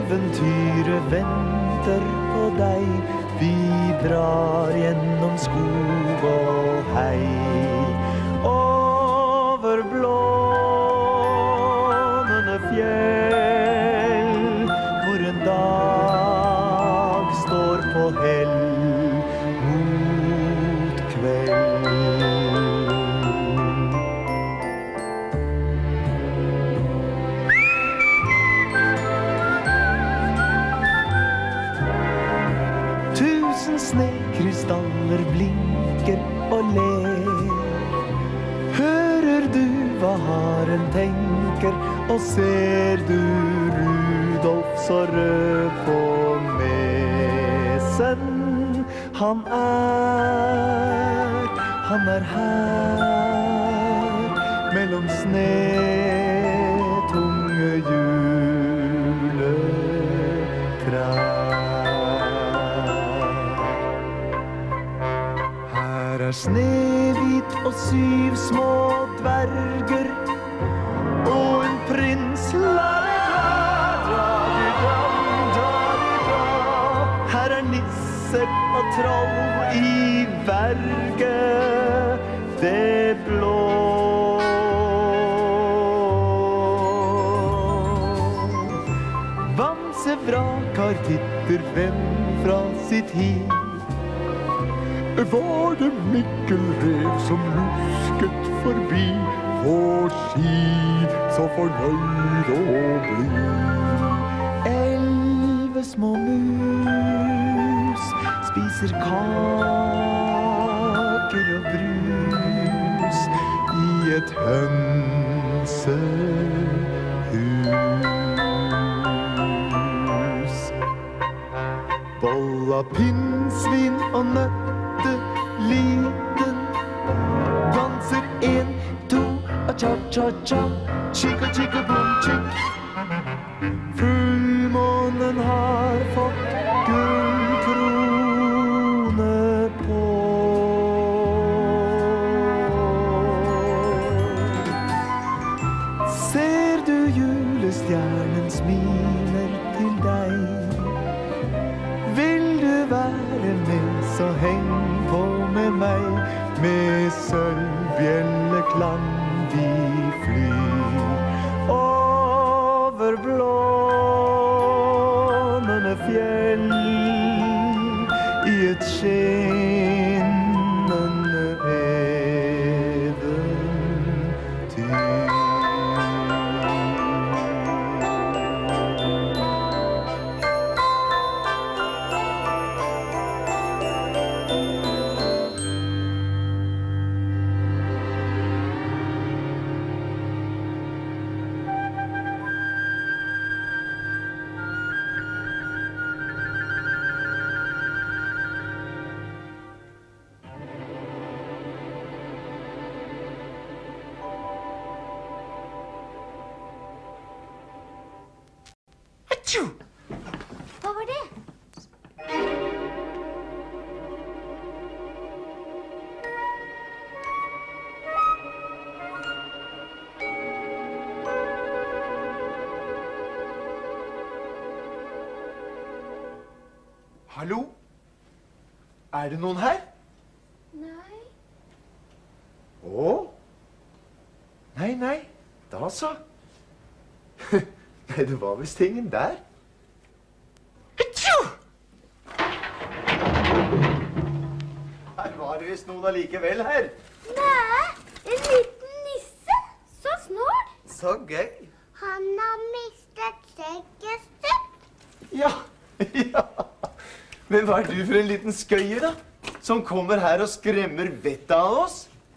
Eventyret venter på deg. Vi drar gjennom skog og hei. Over blånende fjell, hvor en dag står på hell mot kveld. Snekrystaller blinker og ler. Hører du hva haren tenker, og ser du Rudolf så rød på nesen? Han er her, mellom snetunge juletrær. Snehvit og 7 små dverger, og en prins Her nisser og troll i verge, det blå. Bamsevrakar titter frem fra sitt hi. Var det Mikkelrev som lusket forbi vår ski, så fornøyd å bli? 11 små mus spiser kaker og brus i et hønsehus. Bolla, pinnsvin og nøtt liten danser 1, 2 og cha-cha-cha, chicka-chicka-boom, chick. Fullmånen har fått gullkrone på. Ser du julestjernen smiler til deg? Vil du være med, så heng på med meg. Med sølvbjelleklang vi flyr over blånende fjell i et skinnende eventyr. Hva var det? Hallo? Er det noen her? Nei. Å? Nei, da så. Nei, det var visst ingen der. Her var det visst noen allikevel her. Nei, en liten nisse. Så snål. Så gøy. Han har mistet skjegget sitt. Ja. Men hva er du for en liten skøyer da? Som kommer her og skremmer vettet av oss?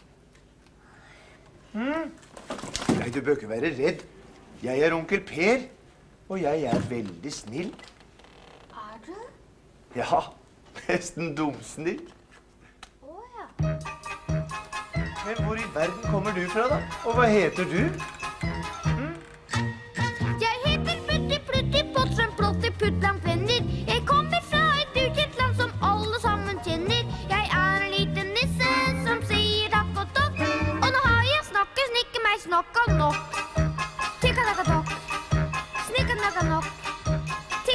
Nei, du bør ikke være redd. Jeg er onkel Per, og jeg er veldig snill. Er du? Ja, nesten dumsnill. Åja. Men hvor i verden kommer du fra da? Og hva heter du? Jeg heter Putti Plutti Potsum Plotti Puttlam Plenner. Jeg kommer fra et ukjent land som alle sammen kjenner. Jeg er en liten nisse som sier takk og tokk. Og nå har jeg snakket, snikke meg snakka nok. Tikka-takka-tokk. Snikka-nakka-nok.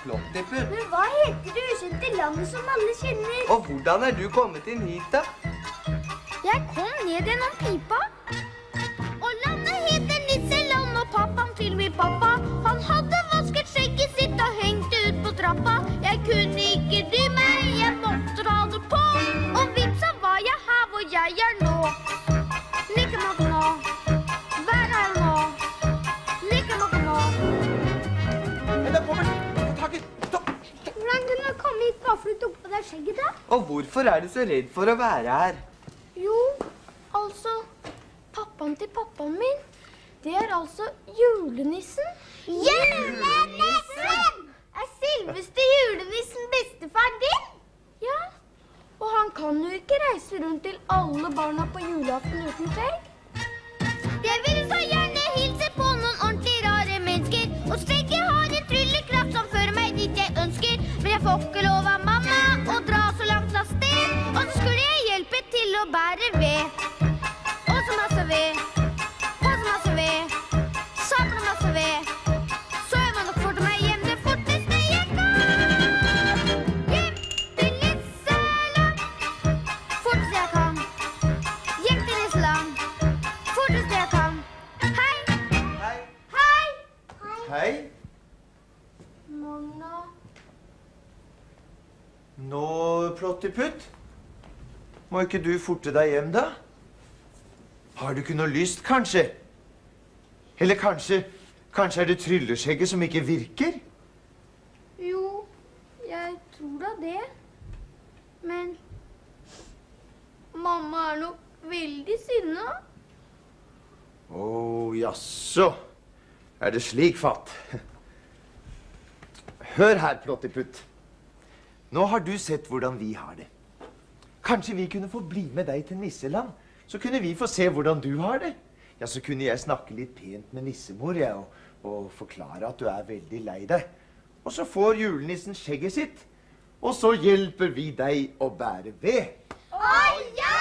Plottiputt. Men hva heter det ukjente landet som alle kjenner? Og hvordan du kommet inn hit, da? Jeg kom ned gjennom pipa. Og landet heter Nisseland, og pappaen til min pappa. Han hadde vasket skjegget sitt og hengte ut på trappa. Jeg kunne ikke dy meg, jeg måtte dra det på. Og vipsa var jeg her hvor jeg er nå. Like noe nå. Vær her nå. Like noe nå. Der kommer den. Tak i. Hvordan kunne du komme hit bare for du tok på deg skjegget da? Og hvorfor er du så redd for å være her? Jo, altså, pappaen til pappaen min, det er altså julenissen. Julenissen! Er selveste julenissen bestefar din? Ja, og han kan jo ikke reise rundt til alle barna på julaften uten skjegg. Jeg vil så gjerne hilse på noen ordentlig rare mennesker, og skjegget har en tryllekraft som fører meg dit jeg ønsker. Men jeg får ikke lov av mamma å dra så langt av sted, og så skulle jeg hjelpe til å bære ved. Og så masse ved, og så masse ved, samle masse ved. Så jeg må nok forte meg hjem det forteste jeg kan. Hjem til Nisseland, forteste jeg kan. Hjem til Nisseland, forteste jeg kan. Hei! Hei. Hei! Hei. Mona. Nå, Plottiputt. Må ikke du forte deg hjem, da? Har du ikke noe lyst, kanskje? Eller kanskje er det trylleskjegget som ikke virker? Jo, jeg tror da det. Men mamma er nok veldig sinna. Jaså. Er det slik, fatt? Hør her, Plottiputt. Nå har du sett hvordan vi har det. Kanskje vi kunne få bli med deg til Nisseland, så kunne vi få se hvordan du har det. Ja, så kunne jeg snakke litt pent med nissemor, jeg, og forklare at du er veldig lei deg. Og så får julenissen skjegget sitt, og så hjelper vi deg å bære ved. Å ja!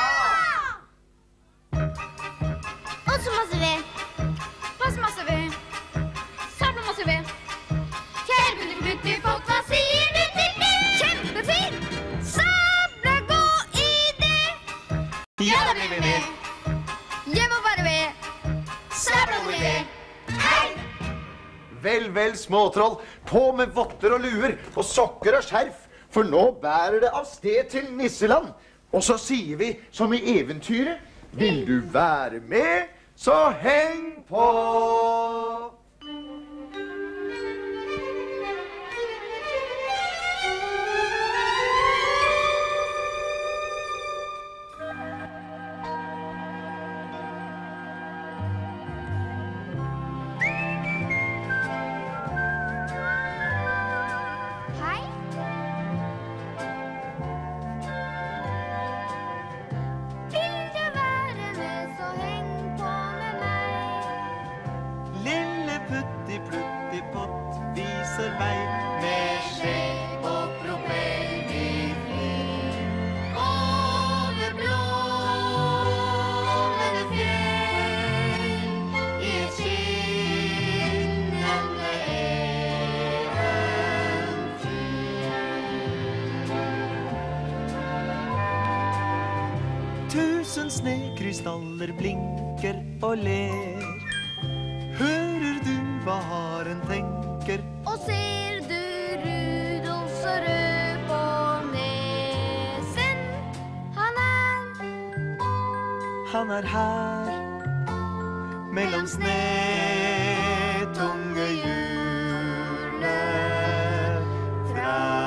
Og så masse ved. Pass masse ved. Samle masse ved. Kjære Putti, folk, hva sier du til det? Kjempefint! Sabla, gå i det! Ja, da blir vi med. Hjem og bare ved. Sabla, gå i det. Hei! Vel, småtroll. På med votter og luer og sokker og skjerf, for nå bærer det av sted til Nisseland. Og så sier vi som i eventyret, vil du være med, så heng på! Hei. Vil du være med, så heng på med meg. Lille Putti-Plutti-Pott viser vei med skjegg og propell vi flyr. Over blåmende fjell, i et skinnende eventyr. Tusen snekrystaller blinker og ler. Hører du hva haren tenker? Og ser du Rudolf så rød på nesen? Han er her, mellom snetunge juletrær.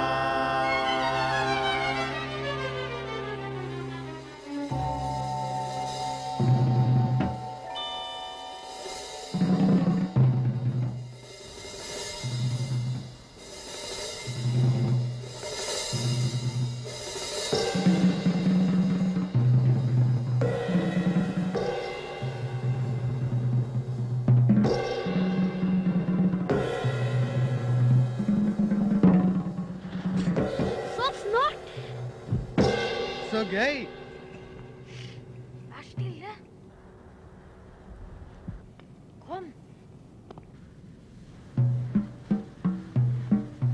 Så snart! Så gøy! Vær stille. Kom.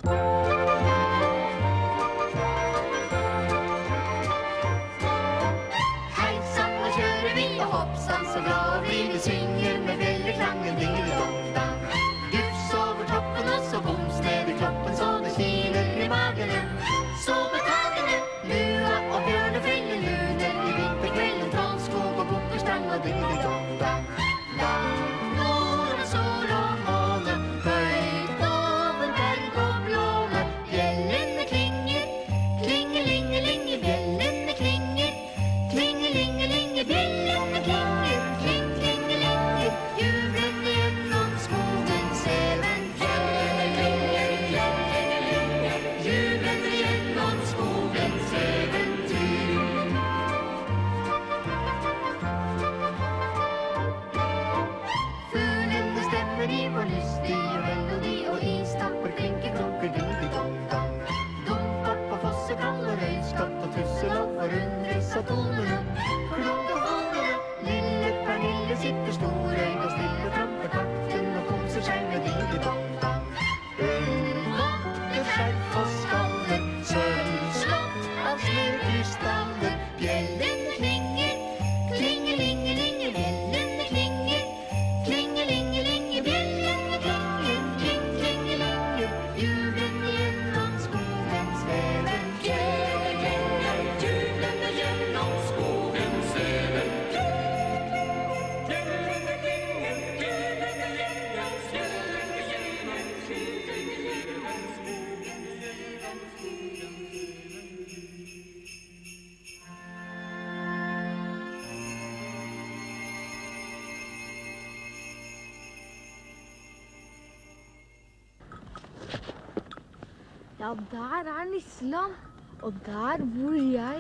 Ja, der Nisseland. Og der bor jeg.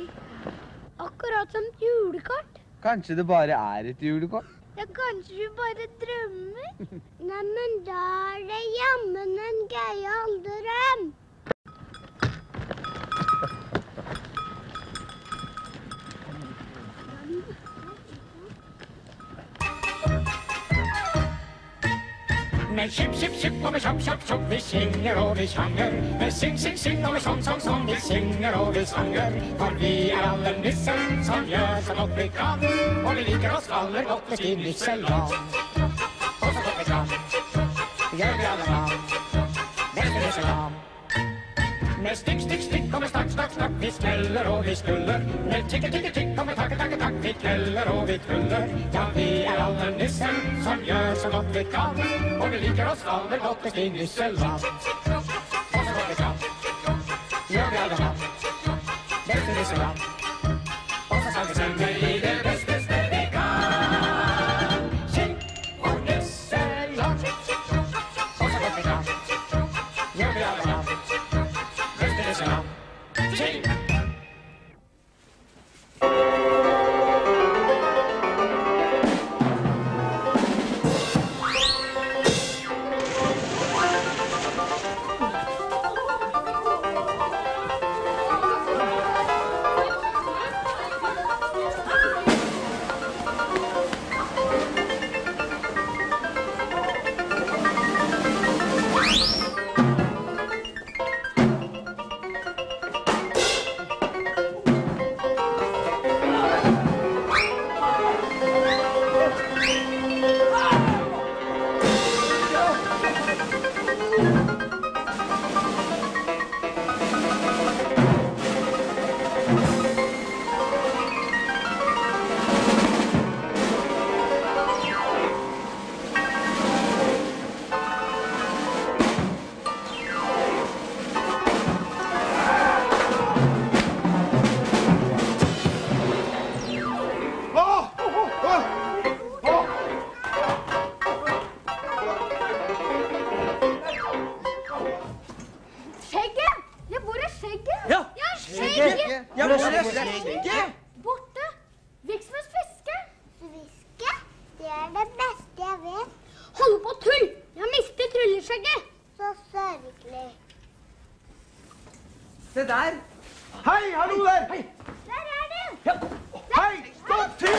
Akkurat som et julekort. Kanskje det bare et julekort? Ja, kanskje du bare drømmer. Neimen, da det jammen en gøyal drøm. Med kjipp, kjipp, kjipp og med kjapp, kjapp, kjapp, vi synger og vi sjanger. Med syng, syng, syng og med sånn, sånn, sånn, vi synger og vi sanger. For vi alle nisser som gjør så godt vi kan. Og vi liker oss aller godt i nisseland. Og så godt vi kan, gjør vi alle mann. Neste nisseland. Med stikk, stikk, stikk og med stakk, stakk, stakk, vi smeller og vi skuller. Med tikke, tikke, tikk og med takke, takke, takk, vi kveller og vi tuller. Ja, vi alle nisser som gjør så godt vi kan. Og vi liker oss aller godt i nisseland. Og så godt vi kan, gjør vi alle mann. Neste nisseland. Og så skal vi synge i det beste sted vi kan. Syng for nisseland. Og så godt vi kan, gjør vi alle mann. Sing! Borte. Viksnes fiske. Fiske? Det det beste jeg vet. Hold på tull! Jeg har mistet trylleskjegget. Så sørgelig. Se der. Hei, hallo der! Hei. Der det! Ja. Hei, stopp til!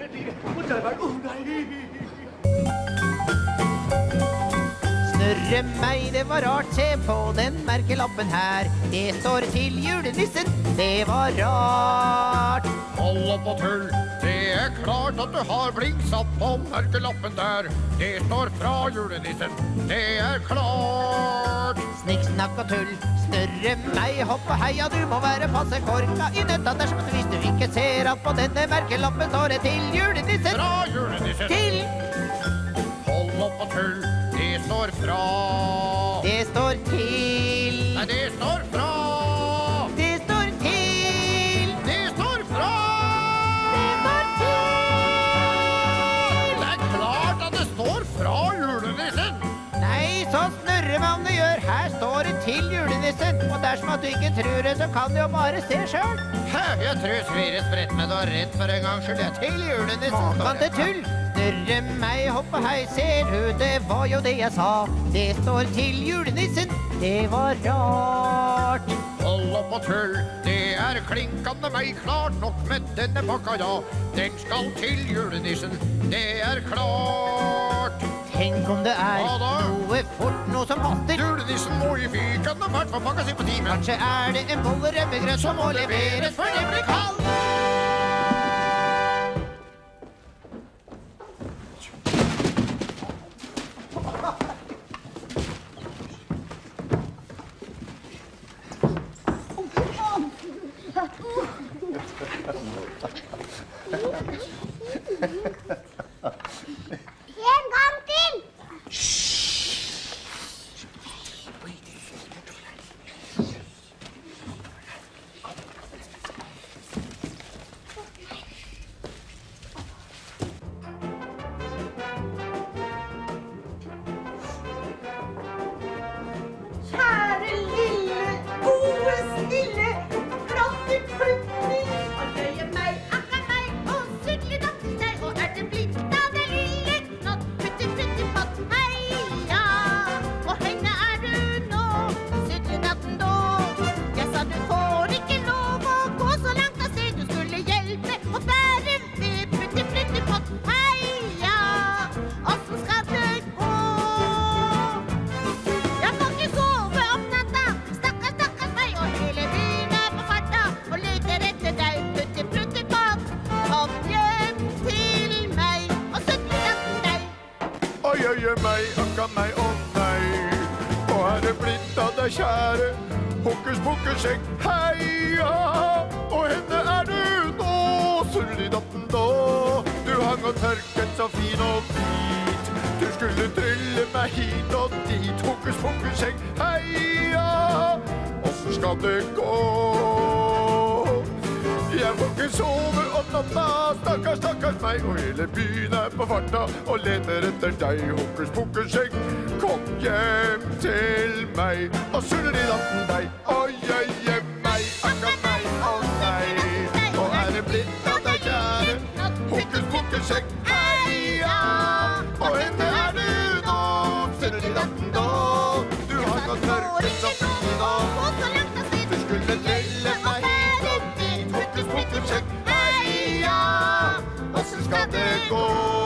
Og der var det. Nei. Snurre meg, det var rart, se på den merkelappen her. Det står til julenissen, det var rart. Hold opp og tull, det er klart at du har blingsatt på merkelappen der. Det står fra julenissen, det er klart. Snikk, snakk og tull, snurre meg, hopp og heia, du må være passe korka i nøtta dersom hvis du ikke ser at på denne merkelappen står det til julenissen. Fra julenissen. Til. Hold opp og tull, det står fra. Det står til. Nei, det står fra. Det står til. Det står fra. Det står til. Det er klart at det står fra julenissen. Nei, så snurre meg om det gjør. Her står det til julenissen. Og dersom at du ikke tror det, så kan du jo bare se selv. Jeg tror Svirre spredt med deg rett for en gang skyld. Det er til julenissen. Kan det tull? Snurre meg, hopp og hei, ser du, det var jo det jeg sa. Det står til julenissen, det var rart. Hold opp og tull, det er klinkende meg klart nok med denne pakka, ja. Den skal til julenissen, det er klart. Tenk om det er Ja da. noe fort, noe som haster. Julenissen må i fikende fart for pakka si på timen. Kanskje er det en bolle rømmegrøt som må leveres før det blir kald. En gang til! Kjære lille, gode, snille, Plotti-Plutti. Og løye meg, akka meg, og sudledatten deg, og er det blitt av det lille knott, putti-putti-pott, heia. Og henne er du nå, sudledatten da. Jeg sa du får ikke lov å gå så langt av sted, du skulle hjelpe og bære ved putti-putti-pott, heia. Åssen skal det gå? Jeg får ikke sove om natta, stakkars, stakkars meg, og hele byen er på farta, og leter etter deg, putti-plutti-pott. Kom hjem til meg, og sudledatten deg. Oi, oi, oi, meg, akka meg, å nei. Og er det blitt av deg, kjære? Hokus pokus skjegg, heia. Og henne er du nå, surlidatten da. Du hang og tørket så fin og hvit. Du skulle trylle meg hit og dit. Hokus pokus skjegg, heia. Åssen skal det gå? Jeg får ikke sove om natta, stakkars, stakkars meg. Og hele byen er på farta og leter etter deg. Hokus pokus skjegg, kom hjem til meg. Og surlidatten deg, oi, oi, oi, meg, akka meg, å nei. Og er det blitt av deg, kjære? Hokus pokus skjegg, heia. Og henne er du nå, surlidatten da. Du har gått tørket så fin og du skulle telle meg hit og dit. Hokus pokus skjegg, heia. Åssen skal det gå?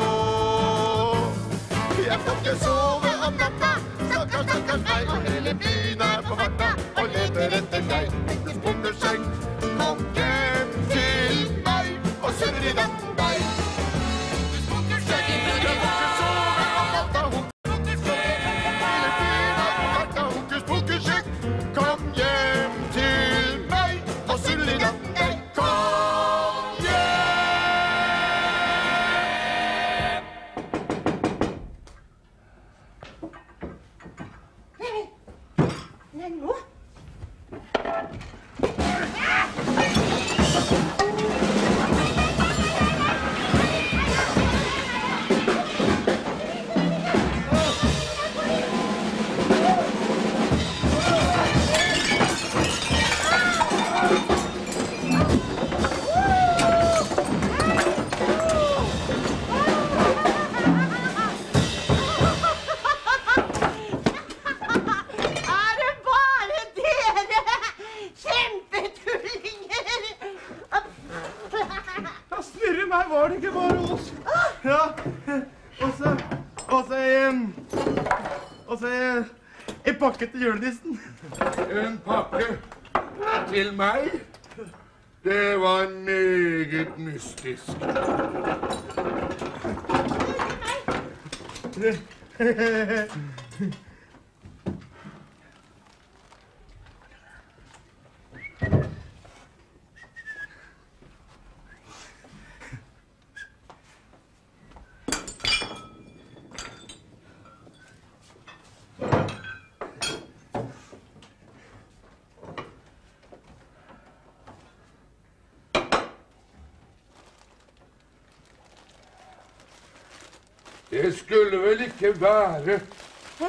Jeg får ikke sove om natta, stakkars, stakkars meg. Og hele byen er på farta og leter etter deg. Hokus pokus skjegg, kom hjem til meg. Og surlidatten deg. Hokus pokus skjegg, jeg får ikke sove om natta. Hokus pokus skjegg, hele byen er på farta. Hokus pokus skjegg, kom hjem til meg. Og surlidatten deg, kom hjem. Nei, nå. Er det bare dere? Kjempetullinger! Ja, snurre meg var det ikke bare oss. Ja, og så en pakke til julenissen. En pakke til meg? Det var meget mystisk. Det skulle vel ikke være... Hæ?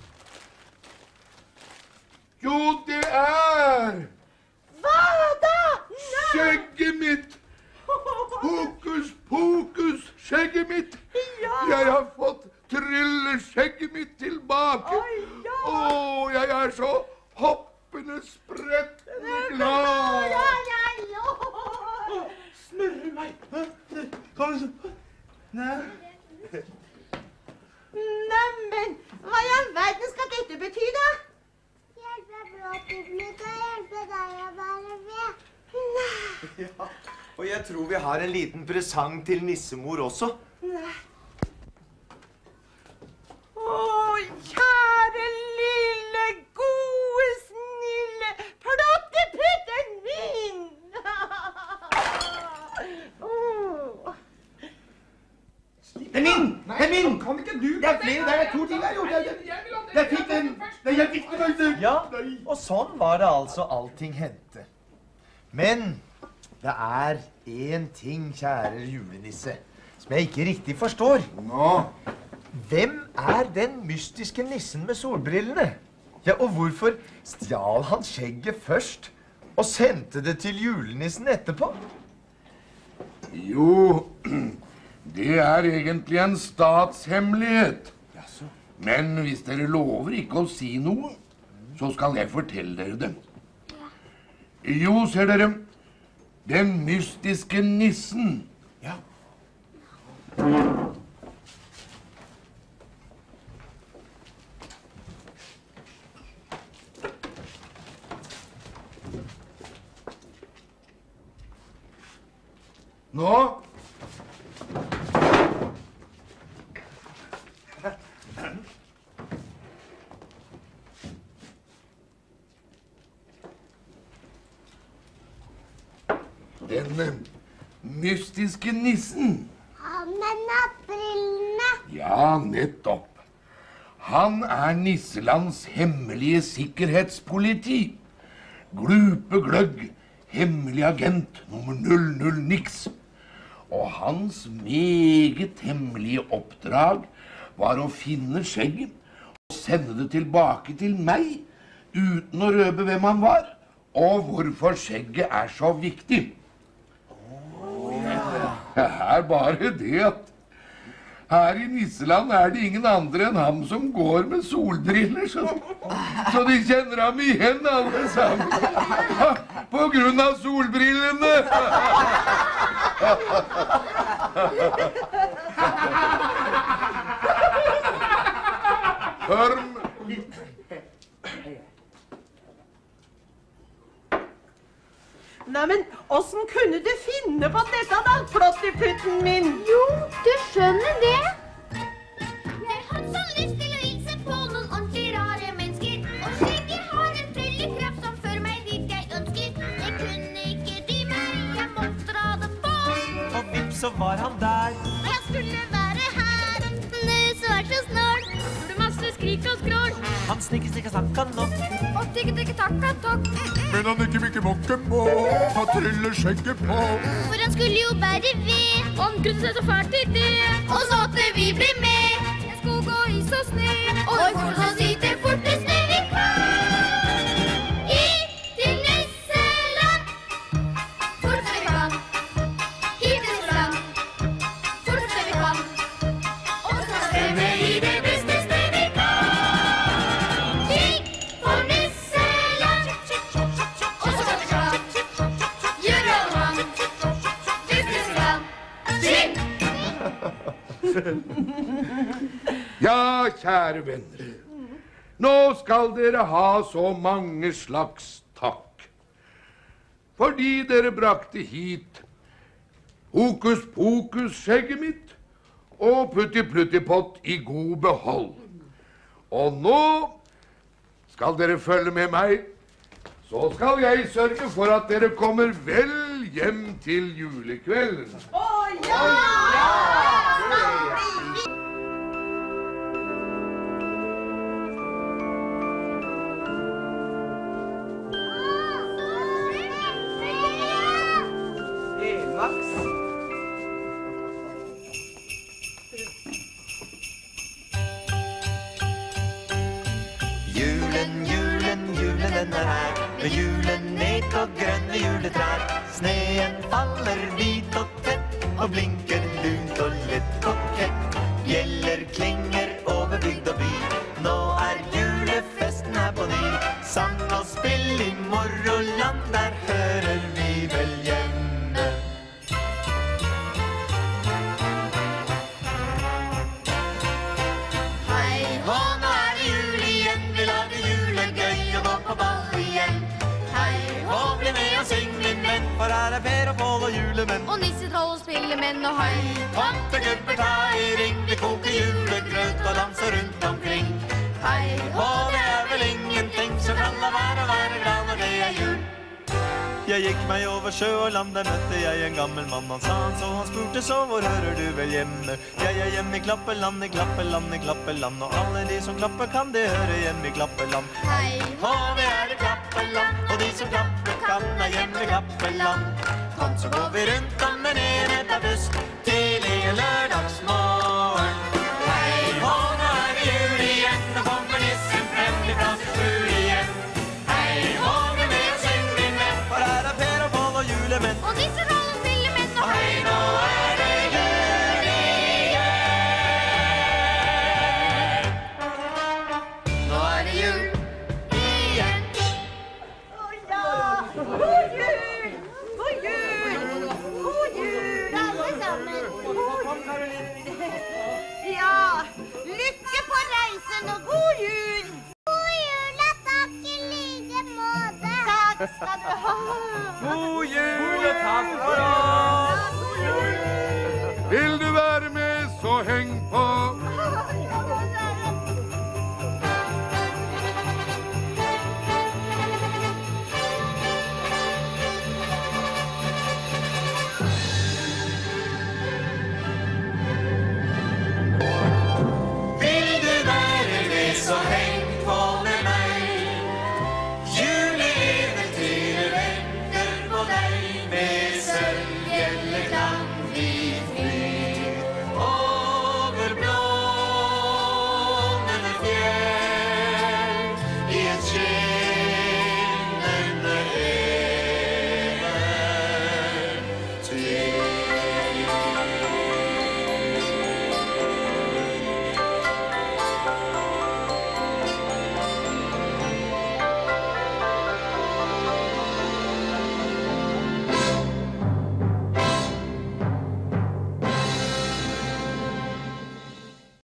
Jo, det er... Hva da? Skjegget mitt! Hokus pokus, skjegget mitt! Ja. Jeg har fått trylleskjegget mitt tilbake. Åh, jeg er så hoppende, sprettende glad. Snurre meg. Kom så. Nei. Neimen, hva i all verden skal dette bety da? Hjelpe blåtiplet og hjelpe deg å bære ved. Nei. Ja, og jeg tror vi har en liten presang til nissemor også. Nei. Åh, kjære lille, gode, snille blåtiputten min! Det er min! Det er min! Kan ikke du? Det er flere, det er 2 ting jeg gjorde. Jeg fikk den. Jeg fikk den, vet du. Ja, og sånn var det altså allting hendte. Men det er en ting, kjære julenisse, som jeg ikke riktig forstår. Nå? Hvem er den mystiske nissen med solbrillene? Ja, og hvorfor stjal han skjegget først og sendte det til julenissen etterpå? Jo, det er egentlig en statshemmelighet. Men hvis dere lover ikke å si noe, så skal jeg fortelle dere det. Jo, ser dere, den mystiske nissen. Ja. Nå? Den mystiske nissen. Han med nattbrillene. Ja, nettopp. Han er Nisselands hemmelige sikkerhetspoliti. Glupe gløgg, hemmelig agent nummer 00 niks. Og hans meget hemmelige oppdrag var å finne skjegget og sende det tilbake til meg, uten å røpe hvem han var, og hvorfor skjegget er så viktig. Det er bare det at her i Nisseland er det ingen andre enn ham som går med solbriller, så de kjenner ham igjen alle sammen. På grunn av solbrillene. Neimen, hvordan kunne du finne på dette da, Plottiputten min? Jo, du skjønner det. Jeg har så lyst til å hilse på noen ordentlig rare mennesker. Og skjegget har en tryllekraft som fører meg dit jeg ønsker. Jeg kunne ikke dy meg, jeg måtte dra det på. Og vips, så var han der. Jeg skulle være her. Nus var så snål. Burde masse skrik og skrål. Han snikker, snakka nå. Og tikk, takka, tokk. Men han ikke mikke mokke må ha trylleskjegget på. For han skulle jo bære ved. Han kunne se så fælt i det. Og så at vi ble med. En skog og is og snø. Og vi får så si det forteste vi kan. Hit til Nisseland. Forteste vi kan. Hit til Nisseland. Forteste vi kan. Og så skal vi i det beste sted vi kan. Kikk på Nisseland. Og så skal vi klart gjøre alt han. Hvis Nisseland. Ja, kjære venner. Nå skal dere ha så mange slags takk. Fordi dere brakte hit hokus pokus skjegget mitt og putti plutti pott i god behold. Og nå skal dere følge med meg, så skal jeg sørge for at dere kommer vel hjem til julekvelden. Med julenek og grønne juletrær. Sneen faller hvit og tett og blinker lunt og lett kokett. Bjeller klinger over bygd og by. Nå julefesten her på ny. Sang og spill i Morroland, der hører vi vel hjemme. Hei hå, nå det jul igjen. Vi lager julegøy og går på ball igjen. Bli med og syng, min venn, for her Per og Pål og julemenn. Og nissetroll og spillemenn og hei. Tomtegubber, ta i ring, vi koker julegrøt og danser rundt omkring. Hei, det vel ingenting som kan la være å være glad når det jul. Jeg gikk meg over sjø og land, der møtte jeg en gammel mann. Han sa han så, han spurte så, hvor hører du vel hjemme? Jeg hjemme i Klappeland, i Klappeland, i Klappeland. Og alle de som klapper kan det høre hjemme i Klappeland. Hei, vi i Klappeland, og de som klapper kan hjemme i Klappeland. Kom, så går vi rundt om en enhet av busk til i lørdagsmorgen. Hei, nå det jul igjen, og kommer nissen frem ifra sitt skjul igjen. Hei, bli med og syng, min venn, for her Per og Pål og julemenn. Og nissetroll og spillemenn og hei, nå det jul igjen. Nå det jul igjen. God jul! God jul! God jul, alle sammen! Ja, lykke på reisen og god jul! God jul, takk i like måte. Takk skal du ha! God jul og takk for oss! Vil du være med, så heng på